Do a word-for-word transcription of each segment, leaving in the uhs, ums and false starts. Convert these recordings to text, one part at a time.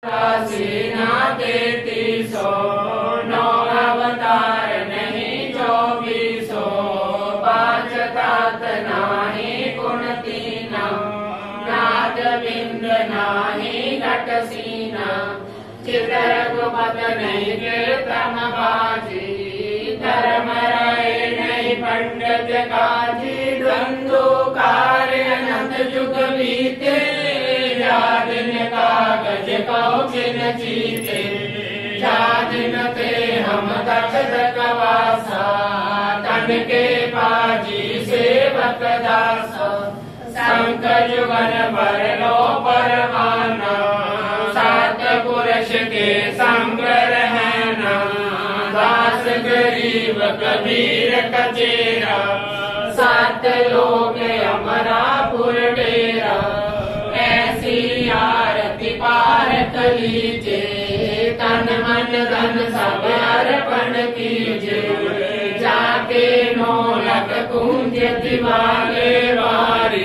सीना तैतीसो नौ अवतार नहीं चौबीसो पांच तात नाही गुण तीना नाद बिंद नाही घट सीना चित्र गुपत नहीं कीर्तन बाजी धर्म रहे नहीं पंडित काजी द्वंद्व कार्य अनंत युग बीते जादिन कागज कौचिन चीते जादिन ते हम दक्ष दकवासा तन के पाजी सेवक दासा संक जुगन पर लो परवाना सात पुरुष के संग रहना दास गरीब कबीर कचेरा सात लोग अमरापुर डेरा ऐसी आरती पार लीजे तन मन धन सब अर्पण कीजे जाके नौ लख कुंज दिवाले वारी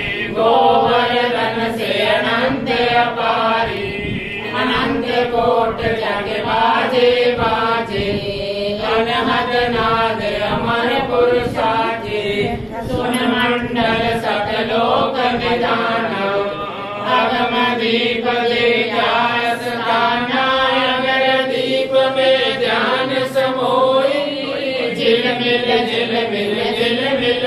गोवर्धन से अनंत अपारी अनंत कोट जग बाजे बाजे अनहद नाद अमर पुरुषाजे सुन मंडल सकलोक विधाना अगम दीप ले जाय सदाना अगर दीप में ध्यान समोई झिल मिल झिल मिल झिल मिल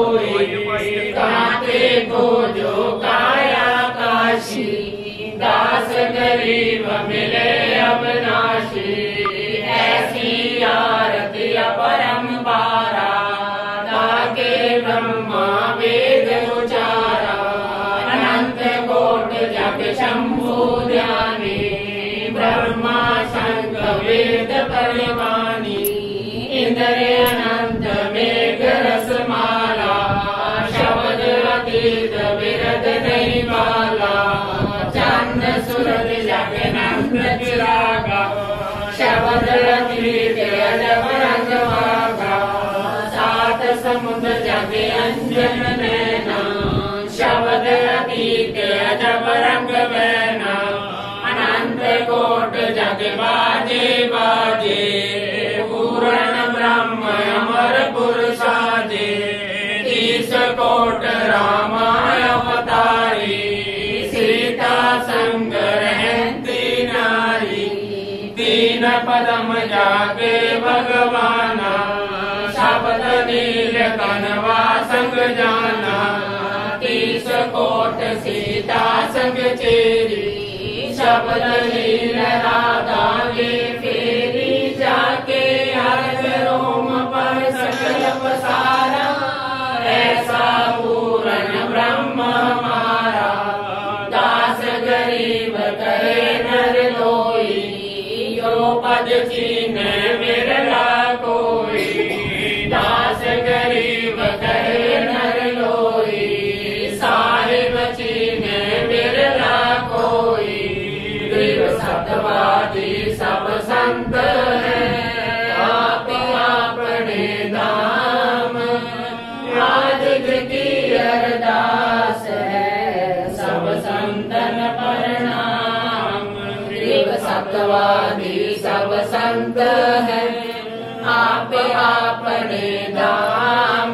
होई काते को जो काया काशी दास गरीब मिले अविनाशी ऐसी आरती अपरंपारा ताके ब्रह्मा वेद उचारा अनंत कोट जग शंभु ध्यानी ब्रह्मा शंख वेद परिवानी इंद्र अनंत मेघ रसमाला शब्द अतीत विरद नहीं वाला चंद सूरज जग नंद चिरागा शब्द अतीत अजब रंग वागा सात समुद्र जग अंजन नैना शब्द अतीत अजब रंग बहना अनंत कोट जग बाजे बाजे पूर्ण ब्रह्म अमर पुरुषाजे तीस कोट रामाय अवतारी सीता संग रहती नारी तीन पदम जाके भगवाना शब्द नील कनवा संग जाना तीस कोट सीता संग चेरी शब्द नील राधा के फेरी जाके हर रोम पर सकल पसारा ऐसा पूर्ण ब्रह्म हमारा दास गरीब कहे नर लोई यो पद चीन विरला कोई दास गरीब कहे नर लोई साहिब चीन विरला कोई देव सतवादी सब संत है आप अपने धाम आज की अरदास है सब संतन प्रणाम देव सतवादी सब संत है आप अपने धाम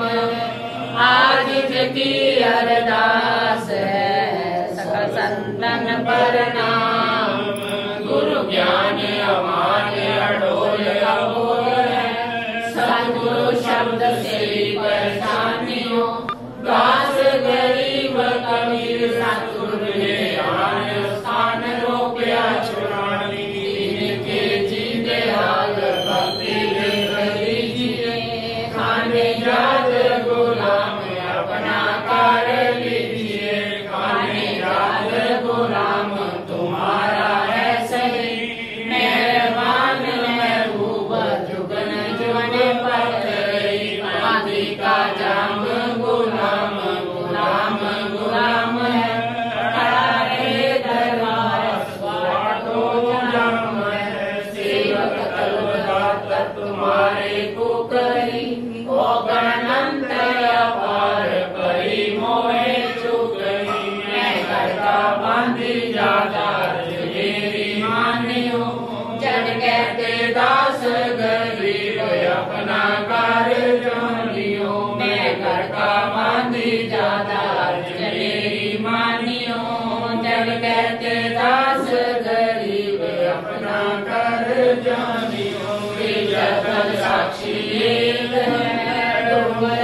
आज की अरदास है सब संतन प्रणाम गुरु ज्ञान अमान्य अडोल अबोल है सद्गुरु शब्द से परेशानियों दास गरीब कबीर सतगुरु ने आन स्थान रोपया छुड़ानी इनके जीते हाल भक्ति ले लीजिए खाने याद गुलाम अपना कर लीजिए खाने याद गुलाम तुम दास गरीब अपना कर जानियो। मैं घर का मांदी ज्यादा मेरी मानियो। जग कहते दास गरीब अपना कर जानियो। जगत साक्षी एक है डूंगर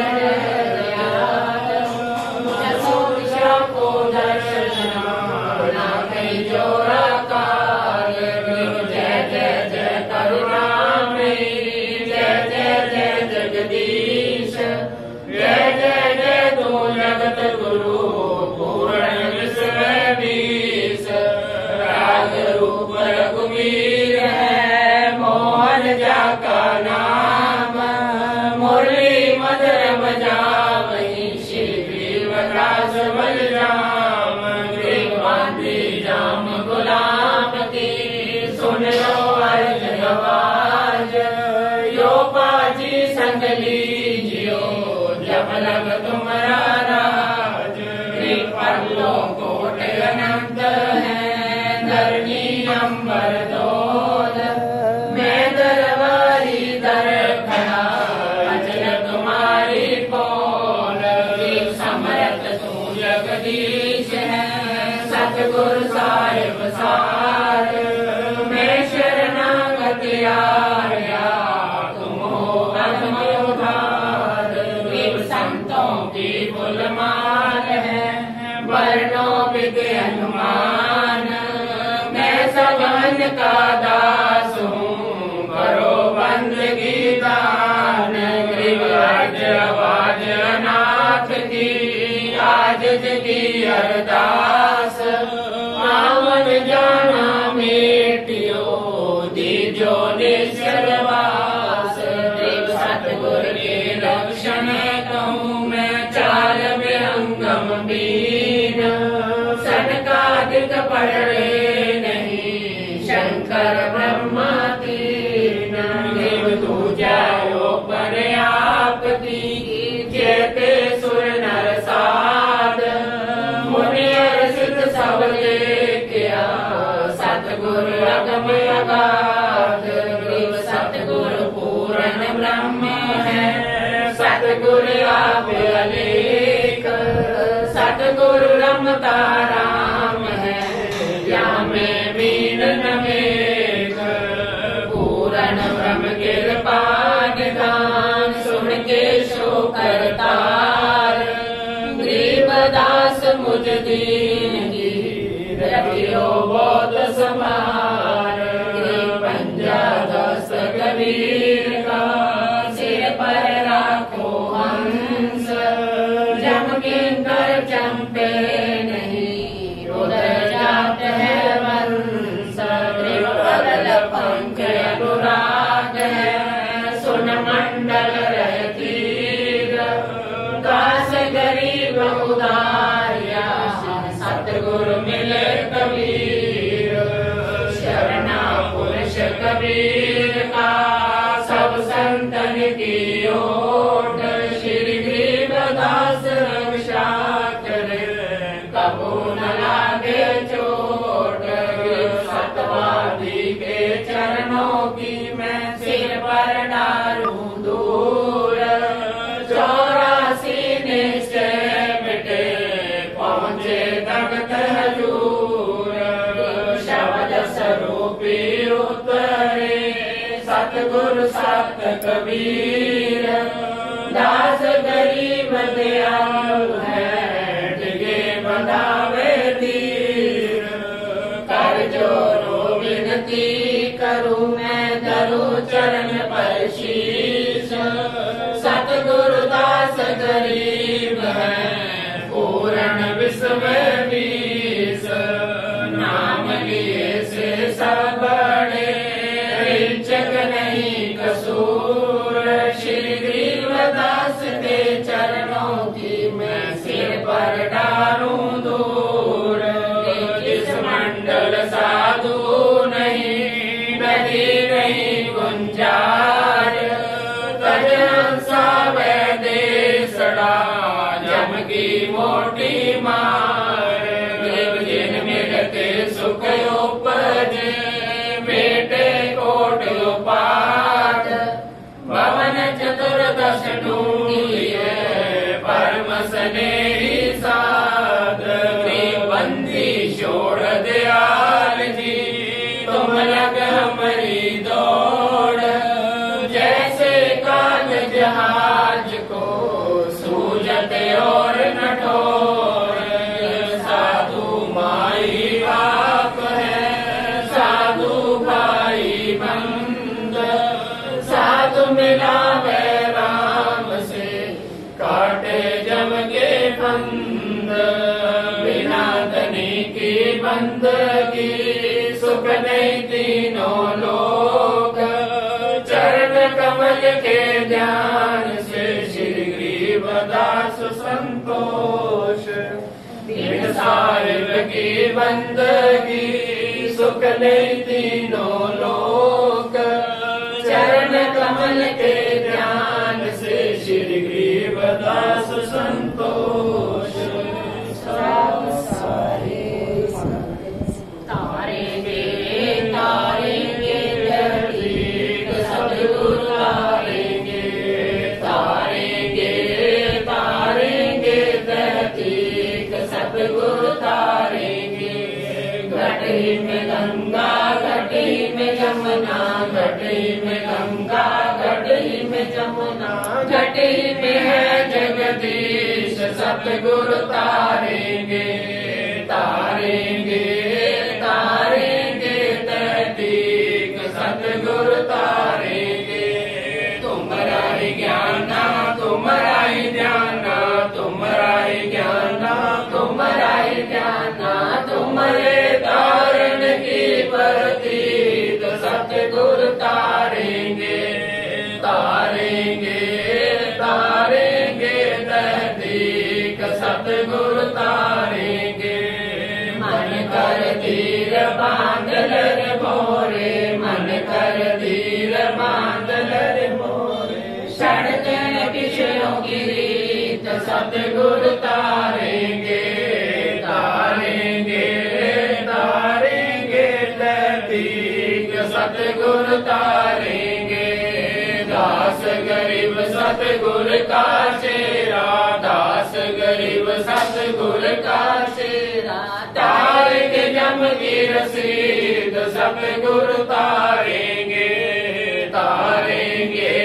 जसो दिशा को दर्शन ना कहीं जोरा काल। जय जय जय करुणा में जय जय जय जगदीश। जय जय जय तू जगत गुरु पूर्ण विश्व बीस। राग रूप रघुवीर है मोहन जाका नाम। मुरली मधुर बजावहीं श्री वरास बल जाम। बांधी जाम गुलाम की सुन लो अर्ज आवाज। यो पाजी संग लीजियो जब लग तुम्हारा राज। पल्लो कोट अनंत है धरनी अंबर दोल। मैं दरबारी दर खड़ा अचल तुम्हारी पोल। समर्थ तू जगदीश है सतगुरु साहिब सार। मैं शरणागत आर्या तुम हो अधम उधार। संतों की फुलमाल है वर्णों विद अनुमान। मैं सगन का दास हूँ करो बंदगी दान। आज आवाज अनाथ की आज की अरदास। आवन जाना मेटियो दीजो निश्चलवास। सतगुर के रक्षण कहूँ मैं चाल विहंगम बीन। सनकादिक पढ़े नहीं शंकर ब्रह्मा तीन। देव तू जायो पर आपकी जेते सुर नर साध। मुनि सिद्ध सब लेकिया सतगुरु अगम अगाध। सतगुरु पूर्ण ब्रह्म है सतगुरु आप अलेख। सतगुरु रमता राम है या में बीन नमेक। पूर्ण ब्रह्म कृपा निधान सुन के शो करतार। गरीब दास मुझ दीन की रखियो बहुत संभार। पंजा दास कबीर का सिर पर राखो हंस। जम किंकर चंपे नहीं उधर जात है वंश। पगल पंख अनुराग है सुन मंडल रहतीर। दास गरीब उदारिया सतगुरु मिले कबीर। शरणा पुरुष कबीर का सब संतन की ओट। श्री गरीबदास रक्षा करे कबू न लागे चोट। सतवादी के चरणों की मैं सिर पर डालूं दूर। चौरासी निश्चय मिटे पहुँचे तख्त हजूर। शब्द स्वरूपी उतरे सतगुरु सत कबीर। दास गरीब दयालु है डिगे बंधावे तीर। कर जोरो विनती करूँ मैं धरू चरण पर शीश। सतगुरु दास गरीब है पूर्ण विश्व बीस। नाम लिए से सब बड़े इज्जत नहीं कसूर। श्री गरीबदास के चरणों की मैं सिर पर डालूं दूर। जिस मंडल साधु नहीं नदी नहीं गुंजार। तजसा वैदेशड़ा जम की मोटी मार। देव जिन मिलते सुख उपजे बेटे कोट उपा। नहीं तीनों लोक। चरण कमल के ध्यान से श्री गरीबदास संतोष। दीन साहिब की बंदगी सुख नहीं तीनों लोक। चरण कमल के ध्यान से श्री गरीबदास संतोष। सब सारे तारेंगे तारेंगे तहरीक सतगुरु तारेंगे। तारेंगे तारेंगे तहरीक सतगुरु तारेंगे। घटी में गंगा घटी में यमुना घटी में गंगा घटी में यमुना। घटी में है जगदीश सतगुरु तारेंगे। तारेंगे तारेंगे तहरीक सतगुरु तारेंगे। तुम्हारा ही ज्ञाना तुम्हारा ही ध्याना तुम्हारा ही ज्ञाना तुम्हारा ही ध्याना। तुम्हारे तारण की प्रतीत सतगुरु तारेंगे। तारेंगे तारेंगे तहरीक सतगुरु तारेंगे। मन कर धीर बांधल रे मोरे मन कर धीर बांधल रे मोरे। क्षण विषयों की रीत सतगुरु तारेंगे। तारेंगे तारेंगे तहरीक सतगुरु तारेंगे। दास गरीब सतगुरु का चेहरा दास गरीब सतगुरु का चेहरा। तारेंगे जम की रसीद सतगुरु तारेंगे। तारेंगे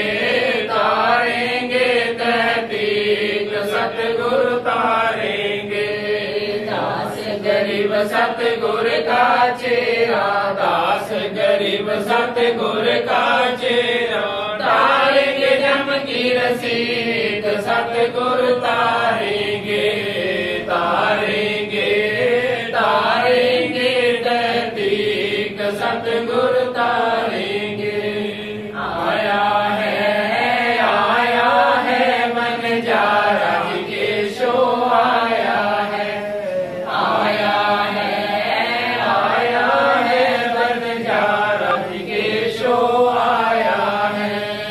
तारेंगे तहरीक सतगुरु तारेंगे। दास गरीब सतगुरु का चेहरा दास गरीब सतगुरु का चेहरा। तारेंगे जम की रसीद सतगुरु तारेंगे। तारेंगे तारेंगे तहरीक सतगुरु तारेंगे। आया है आया है मन जा रही के शो आया है। आया है आया है मन जा रही के शो आया है।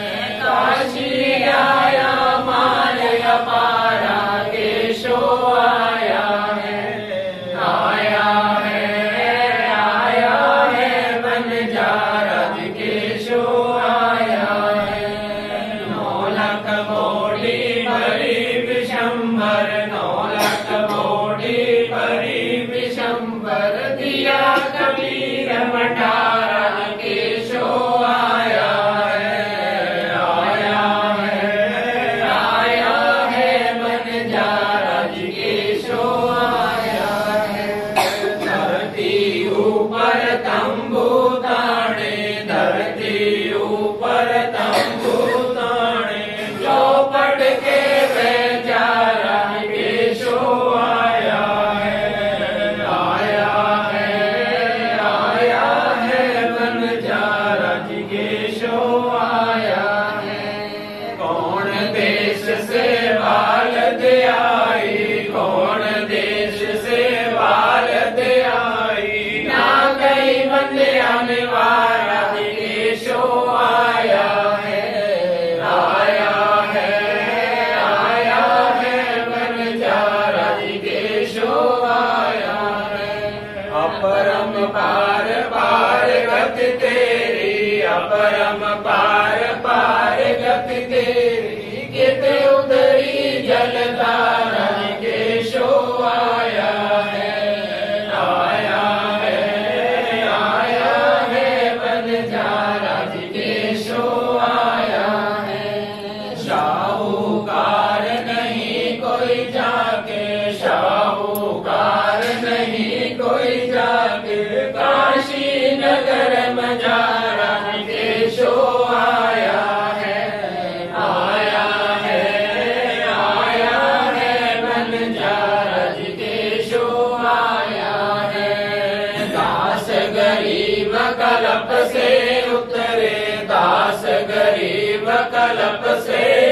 काशी आया माल अपारा के शो आया है। आया है आया है मन जा रही के शो आया है। नौ लाख मोड़ी भरी विशंबर नौ लाख मोड़ी भरी विशंबर। दिया कबीर मटारा के शो आया है। आया है आया है मन जा रही के शो आया है। धरती ऊपर तंबू ताने धरती ऊपर तंबू ताने। चौपट के बेचारा के शो आया है। आया है आया है मन जा रही के शो आया है। कौन देश से बालद आई कौन देश से बालद आई। ना कहीं बंदिया निवारा के शो आया है। आया है आया है मन जा रही के शो आया है। अपरम पार पार गति तेरी अपरम पार पार गति तेरी। कित उधरी जलधारा के शो आया है। आया है आया है मन जा रही के शो आया है। शाहूकार नहीं कोई जाके शाहूकार नहीं कोई जाके। काशी नगर मजारा के शो आया है। आया है आया है मन जा रही के शो आया है। दास गरीब कलप से उतरे दास गरीब कलप से